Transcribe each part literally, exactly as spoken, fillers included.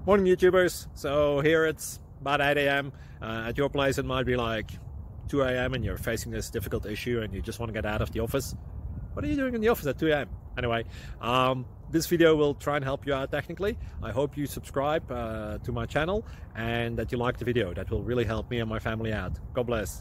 Morning YouTubers. So here it's about eight A M Uh, at your place it might be like two A M and you're facing this difficult issue and you just want to get out of the office. What are you doing in the office at two A M? Anyway, um, this video will try and help you out technically. I hope you subscribe uh, to my channel and that you like the video. That will really help me and my family out. God bless.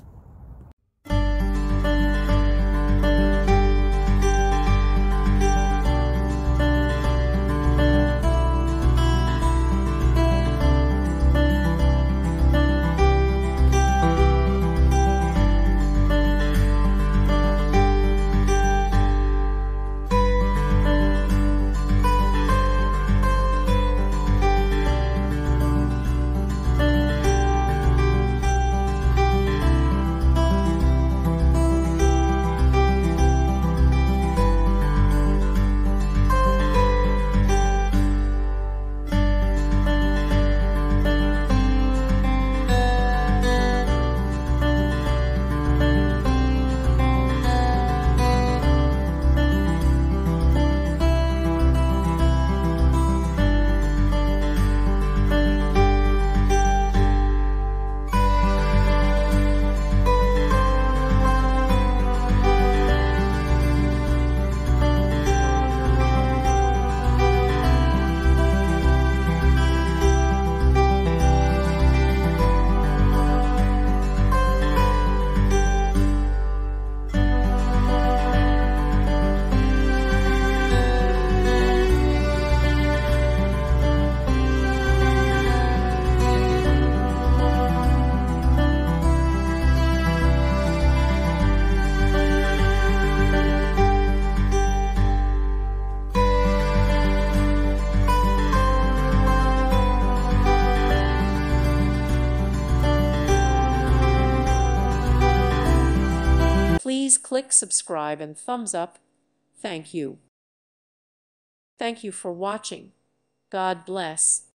Please click subscribe and thumbs up. Thank you. Thank you for watching. God bless.